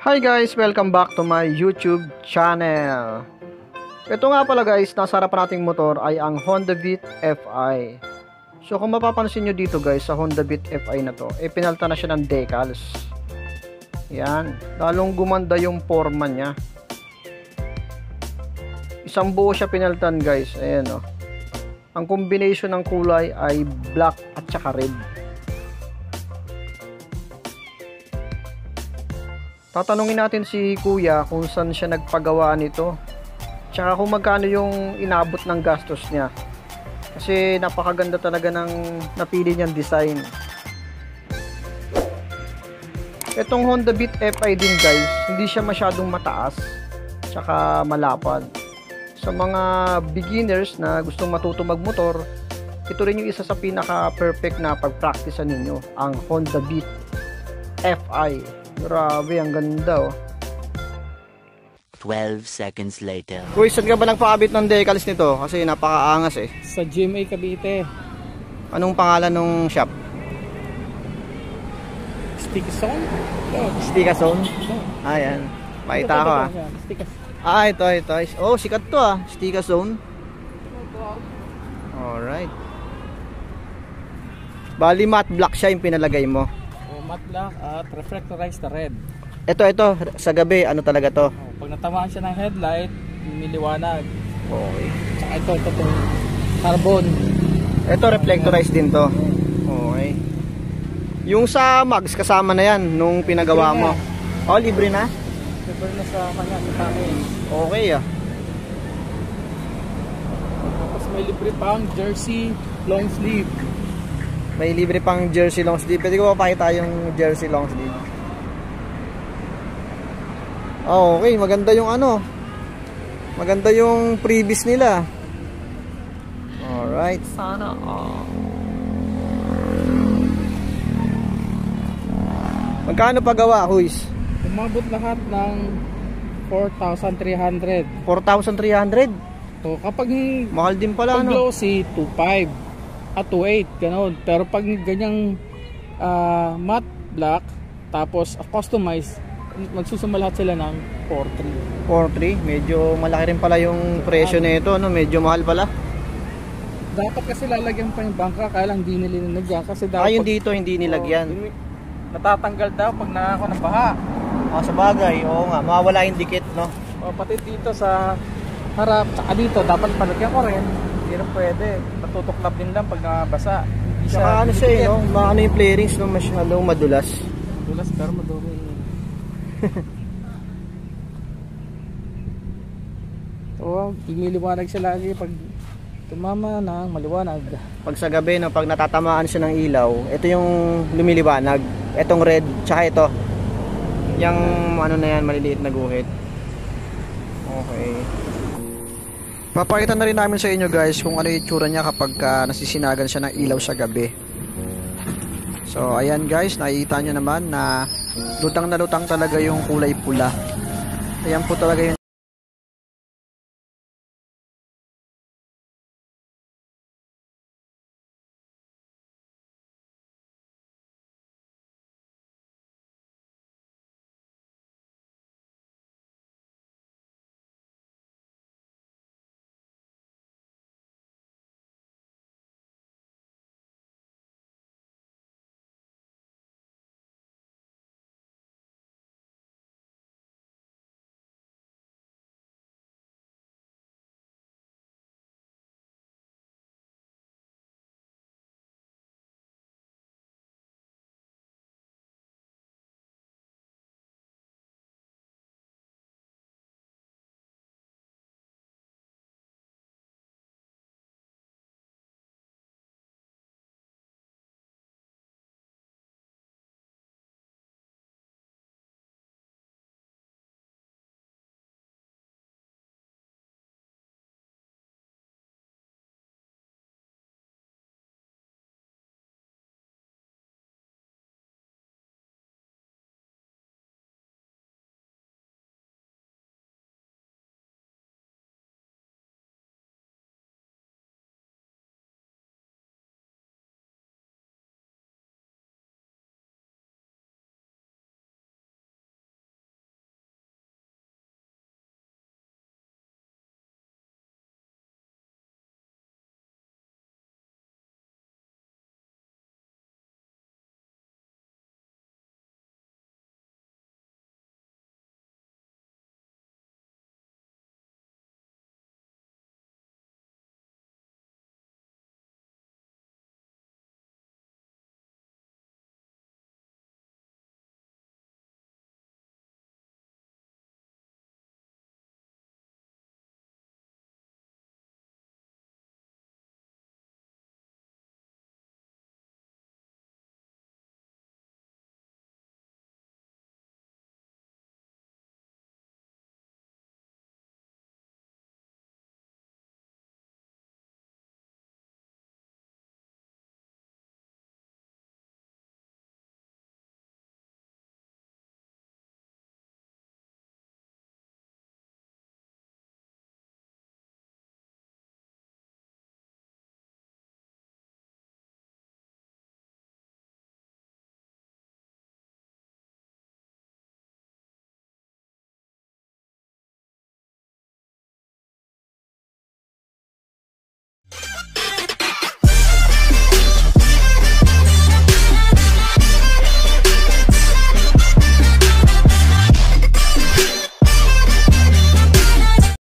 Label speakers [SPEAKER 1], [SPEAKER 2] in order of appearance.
[SPEAKER 1] Hi guys! Welcome back to my YouTube channel. Ito nga pala guys, nasa harapan nating motor ay ang Honda Beat Fi. So kung mapapansin nyo dito guys, sa Honda Beat Fi na to, pinalta na siya ng decals. Yan, lalong gumanda yung forma niya. Isang buo siya pinaltan guys, ayan o. Ang combination ng kulay ay black at saka red. Tatanungin natin si kuya kung saan siya nagpagawa nito. Tsaka kung magkano yung inabot ng gastos niya. Kasi napakaganda talaga ng napili niyang design. Itong Honda Beat Fi din guys, hindi siya masyadong mataas. Tsaka malapad. Sa mga beginners na gustong matuto magmotor, ito rin yung isa sa pinaka-perfect na pag-practicean ninyo. Ang Honda Beat Fi. Grabe, ang ganda oh.
[SPEAKER 2] 12 seconds later.
[SPEAKER 1] Kuy, saan ka ba nagpakabit ng decals nito? Kasi napakaangas eh.
[SPEAKER 3] Sa GMA Cavite.
[SPEAKER 1] Anong pangalan ng shop?
[SPEAKER 3] Sticky Zone?
[SPEAKER 1] Stika Zone? Ayan. Pakita ko ah. Ito. Oh, sikat to ah. Stika Zone. Alright. Bali matte black siya yung pinalagay mo.
[SPEAKER 3] Matte black at reflectorized na red.
[SPEAKER 1] Ito sa gabi ano talaga to?
[SPEAKER 3] Pag natamaan siya ng headlight, lumiliwanag.
[SPEAKER 1] Okay.
[SPEAKER 3] Tsaka ito carbon.
[SPEAKER 1] Ito reflectorized din to. Okay. Yung sa mags kasama na yan nung pinagawa mo. Oh, libre na?
[SPEAKER 3] Libre na sa kanya, sa amin.
[SPEAKER 1] Okay ah.
[SPEAKER 3] Tapos may libre pang jersey long sleeve.
[SPEAKER 1] May libre pang jersey long sleeve. Pwede ko mapakita yung jersey long sleeve. Oh, okay, maganda yung ano. Maganda yung previous nila. Alright, sana Magkano pagawa, Huys?
[SPEAKER 3] Umabot lahat ng 4,300.
[SPEAKER 1] 4,300?
[SPEAKER 3] So kapag
[SPEAKER 1] mahal din pala, no?
[SPEAKER 3] glossy, 2,500 at 2,800, gano'n. Pero pag ganyang matte black tapos customized, magsusuma lahat sila ng 4,300.
[SPEAKER 1] 4,300? Medyo malaki rin pala yung presyo nito, no? Medyo mahal pala.
[SPEAKER 3] Dapat kasi lalagyan pa yung bangka, kaya lang hindi nila nilagyan kasi dapat
[SPEAKER 1] yung dito hindi nilagyan.
[SPEAKER 3] Natatanggal daw pag nakako ng baha.
[SPEAKER 1] Sa bagay, oo nga, mawawala yung dikit, no?
[SPEAKER 3] Pati dito sa harap, saka dito dapat palagyan ko rin. Hindi rin pwede, natutuklap din lang pag nabasa. Hindi
[SPEAKER 1] siya ano siya eh, no? Maano yung flarings, no? Masyadong madulas.
[SPEAKER 3] Madulas pero madumi. So, lumiliwanag siya lagi pag tumama ng maliwanag.
[SPEAKER 1] Pag sa gabi, no, pag natatamaan siya ng ilaw, ito yung lumiliwanag. Itong red, tsaka ito. Yung ano na yan, maliliit na guhit. Okay. Papakita na rin namin sa inyo guys kung ano yung itsura niya kapag nasisinagan siya ng ilaw sa gabi. So ayan guys, nakikita nyo naman na lutang na lutang talaga yung kulay pula. Ayan po talaga yung